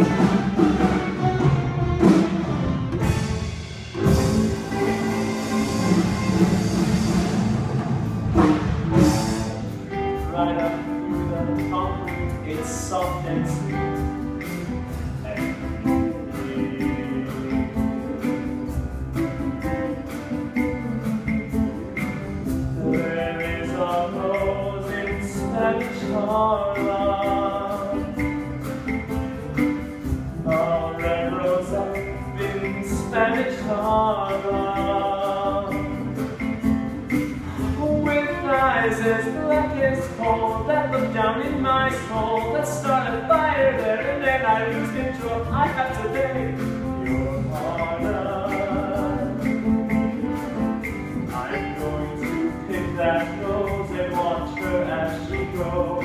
Right up through the concrete, it's soft and sweet. There is a rose in Spanish Harlem, a red rose up in Spanish Harlem, with eyes as black as coal that look down in my soul, that start a fire there, and then I lose control. I have today your pardon. I'm going to pick that rose and watch her as she grows.